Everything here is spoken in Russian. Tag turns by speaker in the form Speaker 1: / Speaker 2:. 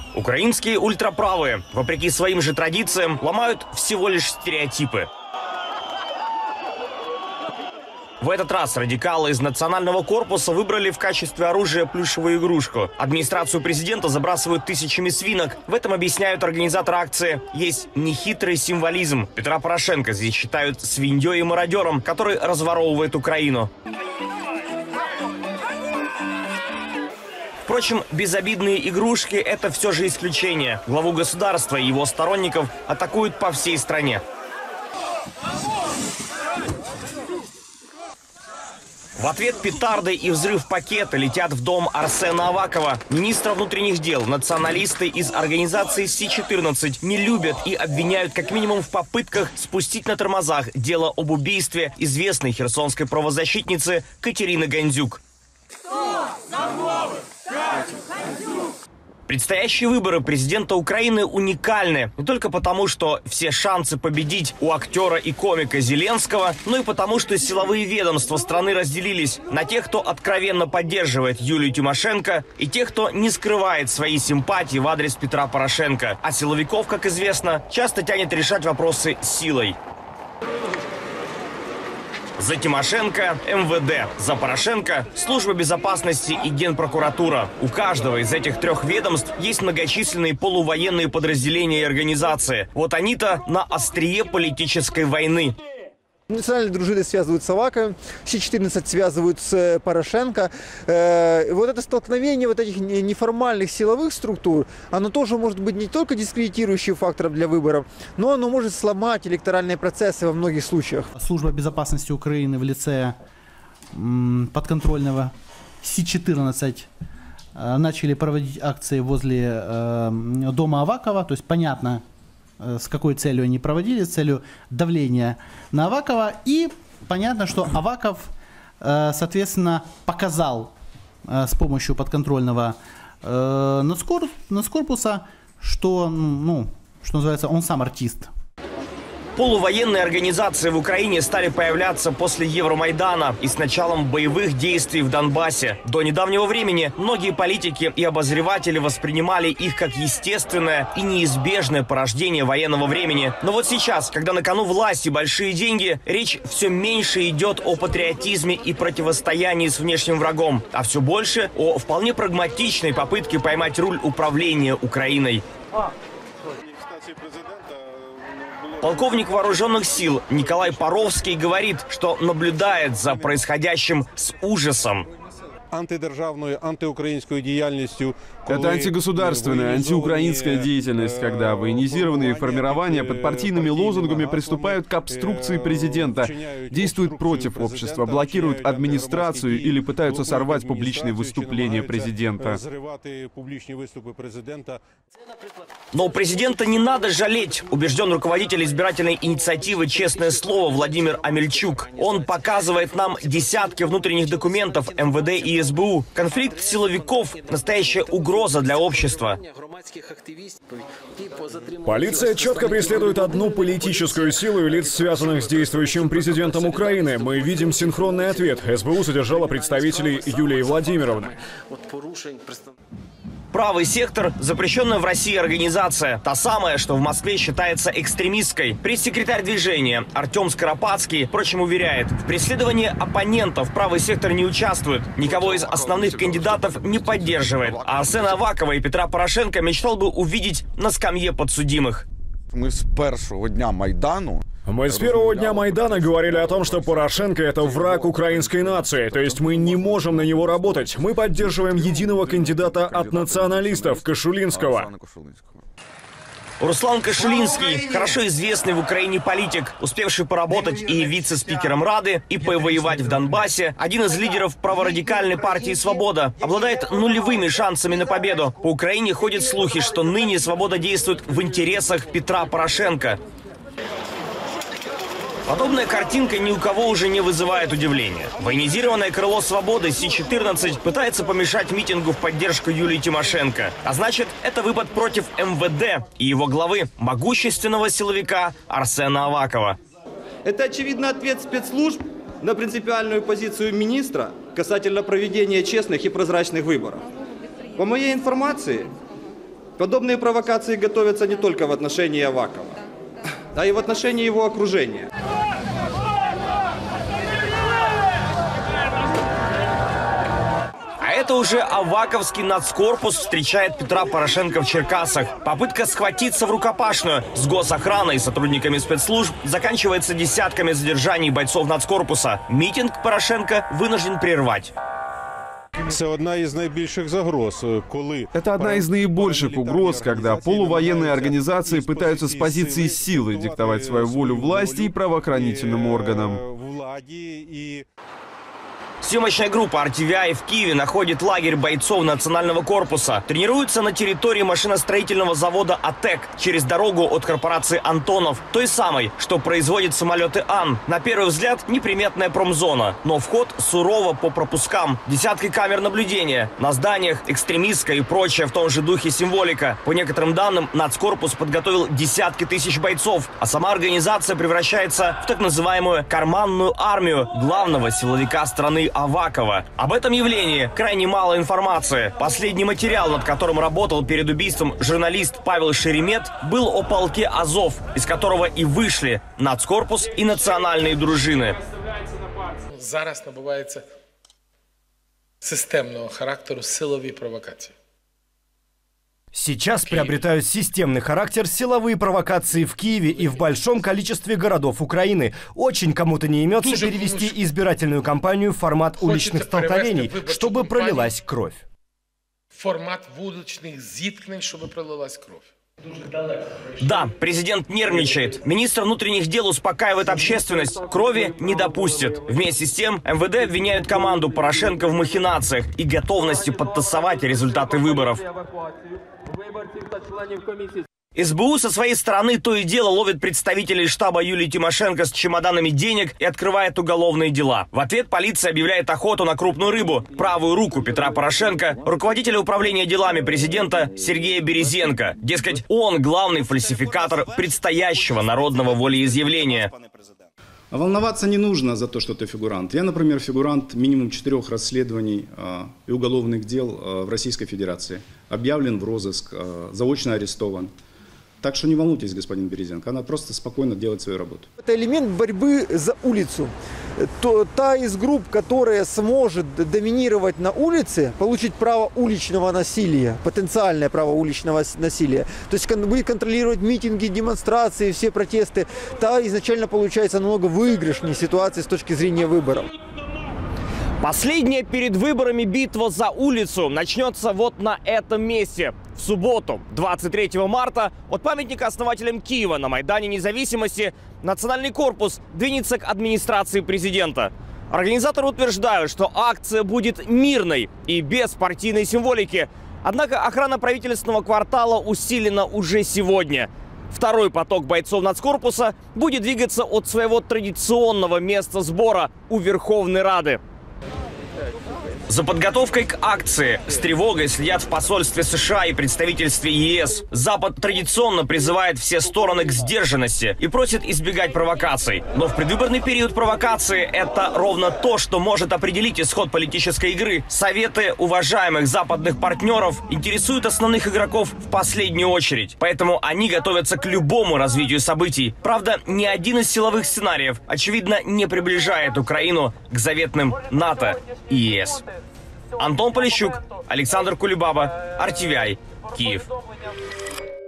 Speaker 1: Украинские ультраправые, вопреки своим же традициям, ломают всего лишь стереотипы. В этот раз радикалы из национального корпуса выбрали в качестве оружия плюшевую игрушку. Администрацию президента забрасывают тысячами свинок. В этом объясняют организаторы акции. Есть нехитрый символизм. Петра Порошенко здесь считают свиньей и мародером, который разворовывает Украину. Впрочем, безобидные игрушки – это все же исключение. Главу государства и его сторонников атакуют по всей стране. В ответ петарды и взрыв пакета летят в дом Арсена Авакова. Министра внутренних дел националисты из организации Си-14 не любят и обвиняют как минимум в попытках спустить на тормозах дело об убийстве известной херсонской правозащитницы Катерины Гандзюк. Предстоящие выборы президента Украины уникальны не только потому, что все шансы победить у актера и комика Зеленского, но и потому, что силовые ведомства страны разделились на тех, кто откровенно поддерживает Юлию Тимошенко, и тех, кто не скрывает свои симпатии в адрес Петра Порошенко. А силовиков, как известно, часто тянет решать вопросы силой. За Тимошенко – МВД, за Порошенко – Служба безопасности и Генпрокуратура. У каждого из этих трех ведомств есть многочисленные полувоенные подразделения и организации. Вот они-то на острие политической войны.
Speaker 2: Национальные дружины связывают с Аваковым, Си-14 связывают с Порошенко. Вот это столкновение вот этих неформальных силовых структур, оно тоже может быть не только дискредитирующим фактором для выборов, но оно может сломать электоральные процессы во многих случаях.
Speaker 3: Служба безопасности Украины в лице подконтрольного Си-14 начали проводить акции возле дома Авакова, то есть понятно, с какой целью они проводили, с целью давления на Авакова. И понятно, что Аваков, соответственно, показал с помощью подконтрольного нацкорпуса, что, что называется, он сам артист.
Speaker 1: Полувоенные организации в Украине стали появляться после Евромайдана и с началом боевых действий в Донбассе. До недавнего времени многие политики и обозреватели воспринимали их как естественное и неизбежное порождение военного времени. Но вот сейчас, когда на кону власть и большие деньги, речь все меньше идет о патриотизме и противостоянии с внешним врагом, а все больше о вполне прагматичной попытке поймать руль управления Украиной. Полковник вооруженных сил Николай Паровский говорит, что наблюдает за происходящим с ужасом.
Speaker 4: Это антигосударственная, антиукраинская деятельность, когда военизированные формирования под партийными лозунгами приступают к обструкции президента, действуют против общества, блокируют администрацию или пытаются сорвать публичные выступления президента.
Speaker 1: Но президента не надо жалеть, убежден руководитель избирательной инициативы «Честное слово» Владимир Амельчук. Он показывает нам десятки внутренних документов МВД и СБУ. Конфликт силовиков – настоящая угроза для общества.
Speaker 5: Полиция четко преследует одну политическую силу и лиц, связанных с действующим президентом Украины. Мы видим синхронный ответ. СБУ задержала представителей Юлии Владимировны.
Speaker 1: Правый сектор – запрещенная в России организация. Та самая, что в Москве считается экстремистской. Пресс-секретарь движения Артем Скоропадский, впрочем, уверяет, в преследовании оппонентов правый сектор не участвует, никого из основных кандидатов не поддерживает. А Арсена Авакова и Петра Порошенко мечтал бы увидеть на скамье подсудимых.
Speaker 6: Мы с первого дня Майдану
Speaker 5: говорили о том, что Порошенко — это враг украинской нации, то есть мы не можем на него работать. Мы поддерживаем единого кандидата от националистов, Кошулинского.
Speaker 1: Руслан Кошулинский – хорошо известный в Украине политик, успевший поработать и вице-спикером Рады, и повоевать в Донбассе, один из лидеров праворадикальной партии «Свобода», обладает нулевыми шансами на победу. По Украине ходят слухи, что ныне «Свобода» действует в интересах Петра Порошенко. Подобная картинка ни у кого уже не вызывает удивления. Военизированное крыло «Свободы» Си-14 пытается помешать митингу в поддержку Юлии Тимошенко. А значит, это выпад против МВД и его главы, могущественного силовика Арсена Авакова.
Speaker 7: Это, очевидно, ответ спецслужб на принципиальную позицию министра касательно проведения честных и прозрачных выборов. По моей информации, Подобные провокации готовятся не только в отношении Авакова, а и в отношении его окружения.
Speaker 1: А это уже аваковский нацкорпус встречает Петра Порошенко в Черкасах. Попытка схватиться в рукопашную с госохраной и сотрудниками спецслужб заканчивается десятками задержаний бойцов нацкорпуса. Митинг Порошенко вынужден прервать.
Speaker 8: Это одна из наибольших загроз,
Speaker 4: Это одна из наибольших угроз, когда полувоенные организации пытаются с позиции силы диктовать свою волю власти и правоохранительным органам.
Speaker 1: Съемочная группа RTVI в Киеве находит лагерь бойцов национального корпуса. Тренируются на территории машиностроительного завода «АТЭК» через дорогу от корпорации «Антонов», той самой, что производит самолеты «Ан». На первый взгляд неприметная промзона, но вход сурово по пропускам. Десятки камер наблюдения. На зданиях экстремистская и прочая в том же духе символика. По некоторым данным, нацкорпус подготовил десятки тысяч бойцов, а сама организация превращается в так называемую «карманную армию» главного силовика страны Авакова. Об этом явлении крайне мало информации. Последний материал, над которым работал перед убийством журналист Павел Шеремет, был о полке Азов, из которого и вышли нацкорпус и национальные дружины.
Speaker 9: Зараз набувається системного характеру силові провокації.
Speaker 10: Сейчас приобретают системный характер силовые провокации в Киеве и в большом количестве городов Украины. Очень кому-то не имется перевести избирательную кампанию в формат уличных столкновений, чтобы пролилась кровь.
Speaker 9: Формат вуличних зіткнень, щоб пролилась кров.
Speaker 1: Да, президент нервничает. Министр внутренних дел успокаивает общественность. Крови не допустит. Вместе с тем, МВД обвиняют команду Порошенко в махинациях и готовности подтасовать результаты выборов. СБУ со своей стороны то и дело ловит представителей штаба Юлии Тимошенко с чемоданами денег и открывает уголовные дела. В ответ полиция объявляет охоту на крупную рыбу, правую руку Петра Порошенко, руководителя управления делами президента Сергея Березенко. Дескать, он главный фальсификатор предстоящего народного волеизъявления.
Speaker 11: Волноваться не нужно за то, что ты фигурант. Я, например, фигурант минимум 4 расследований и уголовных дел в Российской Федерации. Объявлен в розыск, заочно арестован. Так что не волнуйтесь, господин Березенко, она просто спокойно делает свою работу.
Speaker 2: Это элемент борьбы за улицу. Та из групп, которая сможет доминировать на улице, получить право уличного насилия, потенциальное право уличного насилия, то есть будет контролировать митинги, демонстрации, все протесты, та изначально получается намного выигрышнее ситуации с точки зрения выборов.
Speaker 1: Последняя перед выборами битва за улицу начнется вот на этом месте. В субботу, 23 марта, от памятника основателям Киева на Майдане Независимости Национальный корпус двинется к администрации президента. Организаторы утверждают, что акция будет мирной и без партийной символики. Однако охрана правительственного квартала усилена уже сегодня. Второй поток бойцов нацкорпуса будет двигаться от своего традиционного места сбора у Верховной Рады. За подготовкой к акции с тревогой следят в посольстве США и представительстве ЕС. Запад традиционно призывает все стороны к сдержанности и просит избегать провокаций. Но в предвыборный период провокации – это ровно то, что может определить исход политической игры. Советы уважаемых западных партнеров интересуют основных игроков в последнюю очередь. Поэтому они готовятся к любому развитию событий. Правда, ни один из силовых сценариев, очевидно, не приближает Украину к заветным НАТО и ЕС. Антон Полищук, Александр Кулебаба, RTVI, Киев.